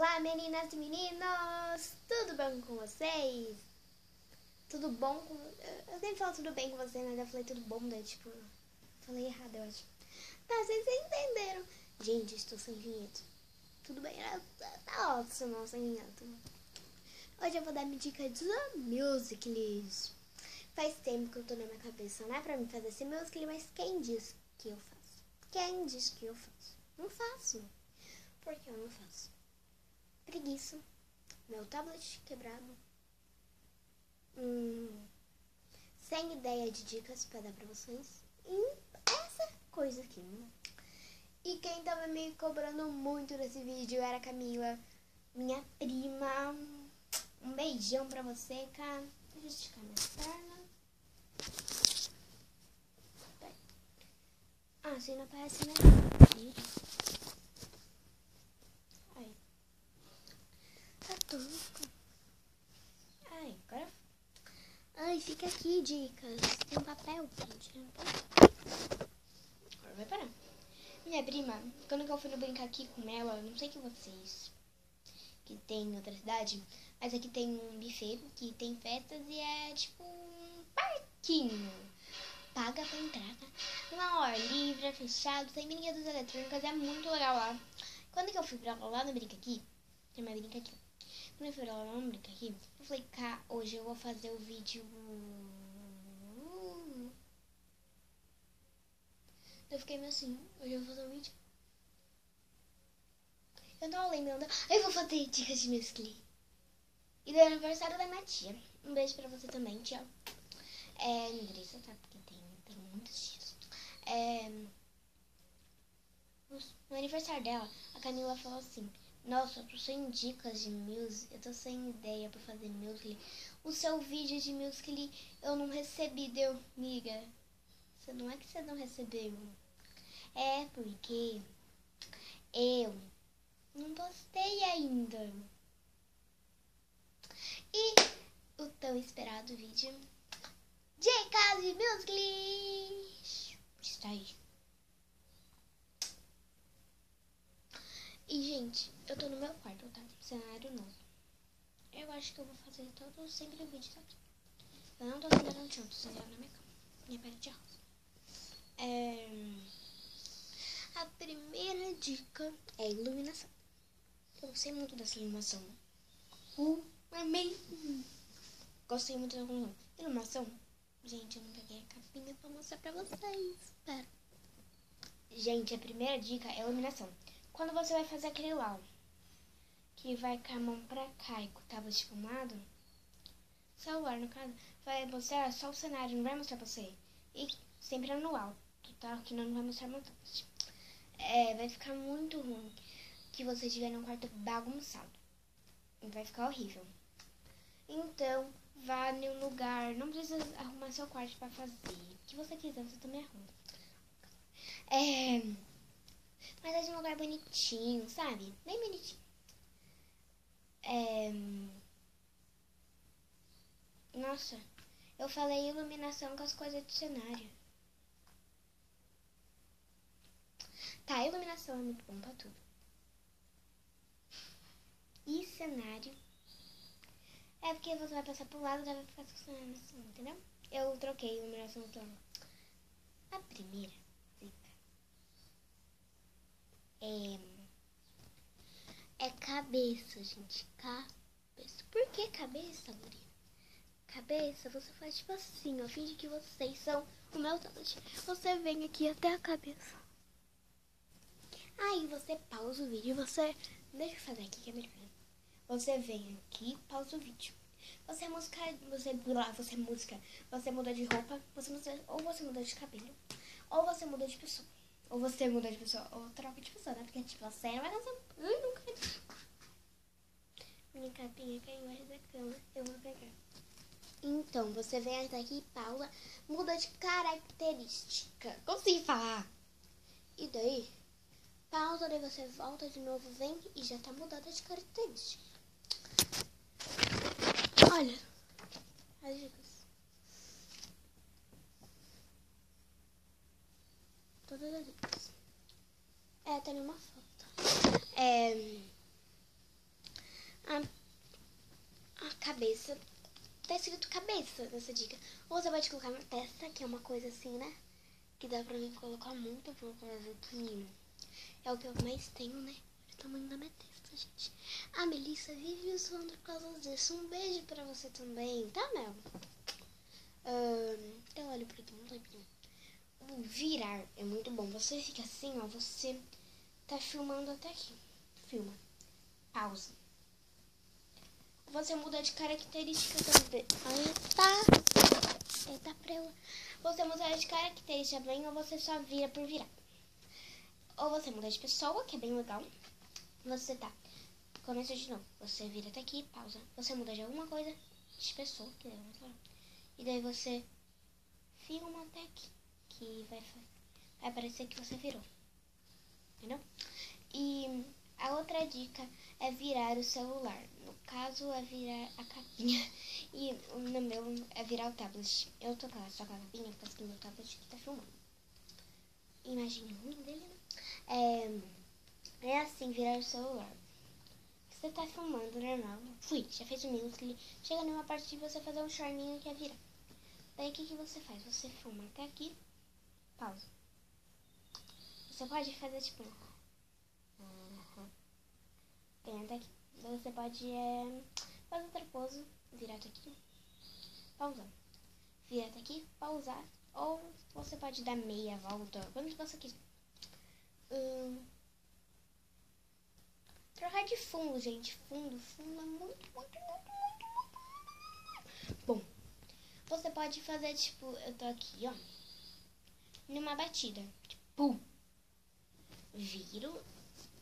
Olá, meninas e meninos! Tudo bom com vocês? Tudo bom com... Eu sempre falo tudo bem com vocês, mas eu falei tudo bom, daí tipo... Falei errado, eu acho. Tá, vocês entenderam. Gente, estou sem vinheta. Tudo bem, tá ótimo sem vinheta. Hoje eu vou dar minha dica de musical.ly. Faz tempo que eu tô na minha cabeça, né, pra mim fazer esse musical.ly, mas quem diz que eu faço? Quem diz que eu faço? Não faço. Por que eu não faço? Preguiça, meu tablet quebrado, sem ideia de dicas pra dar pra vocês, e essa coisa aqui. E quem tava me cobrando muito nesse vídeo era a Camila, minha prima. Um beijão pra você, cara. Deixa eu esticar minhas pernas. Ah, assim não aparece, né? Aí. Tá tosco. Ai, agora... Ai, fica aqui, dicas. Tem um papel, gente. Agora vai parar. Minha prima, quando eu fui brincar aqui com ela, não sei que vocês que tem em outra cidade, mas aqui tem um buffet que tem festas e é tipo um parquinho. Paga pra entrar, tá? Uma hora livre, é fechado, tem brinquedos eletrônicos, é muito legal lá. Quando que eu fui pra lá no Brinca Aqui, tem uma brinca aqui. Quando eu fui pra lá no Brinca Aqui, eu falei, cá, hoje eu vou fazer o vídeo. Eu fiquei meio assim, hoje eu vou fazer um vídeo. Eu tava lembrando, eu vou fazer dicas de musical.ly. E do aniversário da minha tia. Um beijo pra você também, tia. Andressa, tá? Porque tem muitos tios. No aniversário dela, a Camila falou assim: nossa, eu tô sem dicas de music, eu tô sem ideia pra fazer musical.ly. O seu vídeo de musical.ly eu não recebi, deu, miga. Não é que você não recebeu. É porque eu não postei ainda. E o tão esperado vídeo dicas de musical.ly está aí. E, gente, eu tô no meu quarto, tá? Cenário novo. Eu acho que eu vou fazer todo sempre o vídeo aqui. Eu não tô sentando no chão, tô sentando na minha cama. Minha parede é rosa. A primeira dica é a iluminação. Eu gostei muito dessa iluminação. Amei. Gostei muito da iluminação. Gente, eu não peguei a capinha pra mostrar pra vocês. Espera. Gente, a primeira dica é a iluminação. Quando você vai fazer aquele lá, que vai com a mão pra cá e com o tablet filmado, celular no caso, vai mostrar só o cenário, não vai mostrar pra você. E sempre no alto, tá? Que não vai mostrar meu tablet. Vai ficar muito ruim que você estiver num quarto bagunçado. Vai ficar horrível. Então, vá em um lugar, não precisa arrumar seu quarto pra fazer. O que você quiser, você também arruma. Mas é de um lugar bonitinho, sabe? Bem bonitinho. Nossa, eu falei iluminação com as coisas de cenário. Tá, iluminação é muito bom pra tudo. E cenário é porque você vai passar pro lado e vai ficar com cenário assim, entendeu? Eu troquei iluminação então. A primeira dica é cabeça, gente. Cabeça. Por que cabeça, Maria? Cabeça, você faz tipo assim, ó. Finge que vocês são o meu tablet. Você vem aqui até a cabeça. Aí você pausa o vídeo e você... Deixa eu fazer aqui que é melhor. Você vem aqui, pausa o vídeo. Você muda de roupa, ou você muda de cabelo, ou você muda de pessoa. Ou você muda de pessoa, ou troca de pessoa, né? Porque tipo, você não vai fazer... nunca. Minha capinha caiu embaixo da cama, eu vou pegar. Então, você vem até aqui, pausa, muda de característica. Consegui falar. E daí, pausa, daí você volta de novo, vem e já tá mudada de característica. Olha, as dicas. Todas as dicas. Tem uma foto. a cabeça. Tá escrito cabeça nessa dica. Ou você pode colocar na testa, que é uma coisa assim, né? Que dá pra mim colocar muito, por causa que é o que eu mais tenho, né? O tamanho da minha testa, gente. A Melissa vive zoando por causa disso. Um beijo pra você também, tá, Mel? Então olha por aqui, não tem problema. O virar é muito bom. Você fica assim, ó. Você tá filmando até aqui. Filma. Pausa. Você muda de característica também. Eita, prela. Você muda de característica também, ou você só vira por virar. Ou você muda de pessoa, que é bem legal. Você tá. Começa de novo. Você vira até aqui, pausa. Você muda de alguma coisa de pessoa, que é muito legal. E daí você filma até aqui. Que vai parecer que você virou. Entendeu? E a outra dica é virar o celular. No caso, é virar a capinha. E no meu é virar o tablet. Eu tô só com a capinha, porque meu tablet que tá filmando. Imagina o ruim dele, né? É assim, virar o celular. Você tá filmando normal. Já fez um minuto. Chega numa parte de você fazer um charminho que é virar. Daí o que você faz? Você filma até aqui, pausa. Você pode fazer tipo... Tem até aqui. Você pode fazer outra pose, virar até aqui, pausar. Virar até aqui, pausar. Ou você pode dar meia volta, quando você quiser. Trocar de fundo, gente. Fundo é muito. Bom, você pode fazer tipo, eu tô aqui, ó, numa batida. Tipo, viro,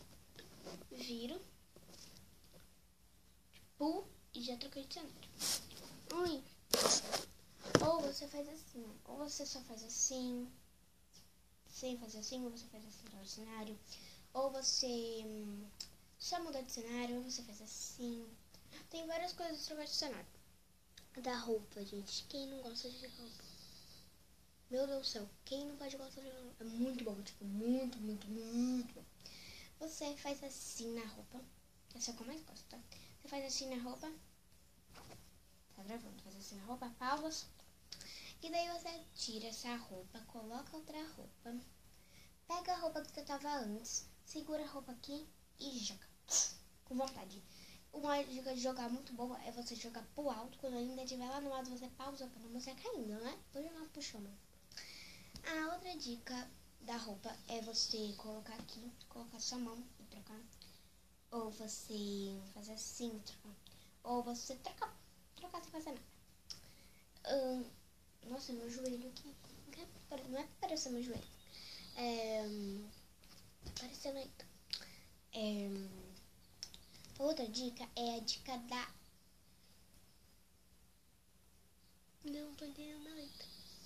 tipo, e já troquei de cenário. Ui. Ou você faz assim, ou você só faz assim, sem fazer assim, ou você faz assim no cenário. Ou você só muda de cenário, ou você faz assim. Tem várias coisas de trocar de cenário. Da roupa, gente. Quem não gosta de roupa? Meu Deus do céu, quem não pode gostar de roupa? É muito bom, tipo, muito bom. Você faz assim na roupa. Essa é o que eu mais gosto, tá? Você faz assim na roupa. Tá gravando? Faz assim na roupa, pausa. E daí você tira essa roupa, coloca outra roupa. Pega a roupa que você tava antes, segura a roupa aqui e joga. Com vontade. Uma dica de jogar muito boa é você jogar pro alto. Quando ainda estiver lá no alto, você pausa pra não você caindo, né? Vou jogar pro chão. A outra dica da roupa é você colocar aqui, colocar sua mão e trocar. Ou você fazer assim e trocar. Ou você trocar sem fazer nada. Nossa, meu joelho aqui. Não é parecendo meu joelho. Parecendo aí. Outra dica é a dica da... Não tô entendendo a letra.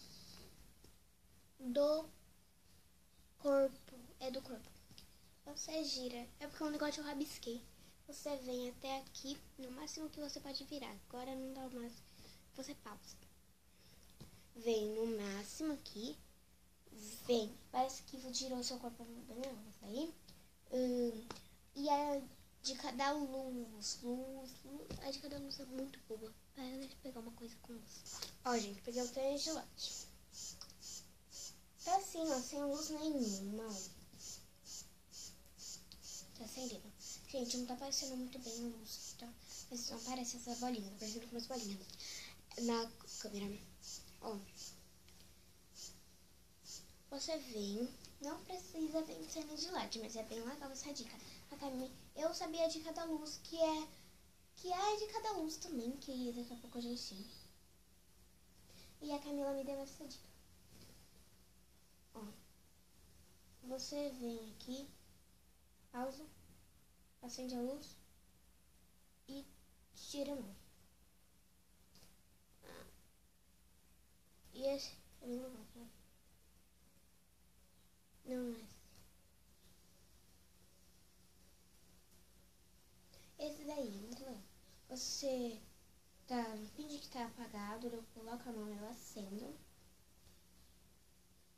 Do corpo. É do corpo. Você gira. É porque é um negócio eu rabisquei. Você vem até aqui. No máximo que você pode virar. Agora não dá mais. Você pausa. Vem no máximo aqui. Vem. Parece que girou seu corpo. Não, aí. E a dica da luz. A dica da luz é muito boa. Deixa eu pegar uma coisa com luz. Ó, gente, peguei o tênis de lote. Tá assim, ó, sem luz nenhuma. Tá sem dedo. Gente, não tá aparecendo muito bem a luz, tá? Mas não aparece essa bolinha, tá parecendo com umas bolinhas na câmera. Ó. Você vem, não precisa vir cena de LED, mas é bem legal essa dica. Eu sabia a dica da luz, que é a dica da luz também, que daqui a pouco eu já ensino. E a Camila me deu essa dica. Ó. Você vem aqui, pausa, acende a luz e tira a mão. E esse é bem legal, tá? Não é. Esse daí é muito legal. Você finge que tá apagado, eu coloco a mão, eu acendo,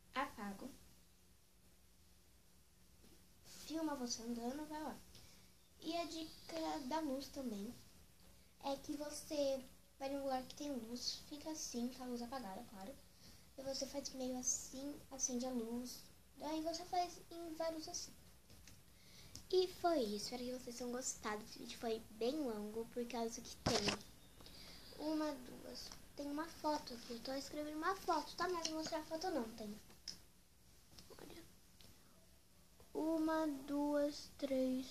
apago, filma você andando, vai lá. E a dica da luz também é que você vai num lugar que tem luz, fica assim, com a luz apagada, claro. E você faz meio assim, acende a luz. Daí você faz em vários assim. E foi isso, espero que vocês tenham gostado. Esse vídeo foi bem longo, por causa que tem uma foto aqui. Eu tô escrevendo uma foto, tá? Mas vou mostrar a foto não, tem. Olha. 1, 2, 3,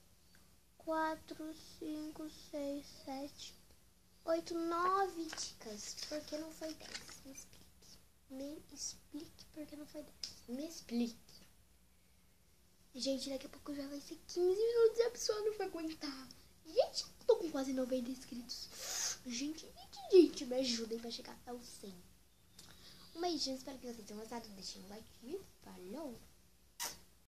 4, 5, 6, 7, 8, 9 dicas. Por que não foi 10? Me explique. Me explique por que não foi 10. Me explique. Gente, daqui a pouco já vai ser 15 minutos e a pessoa não vai aguentar. Gente, eu tô com quase 90 inscritos. Gente, me ajudem pra chegar ao 100. Um beijinho, espero que vocês tenham gostado. Deixem um like e falou!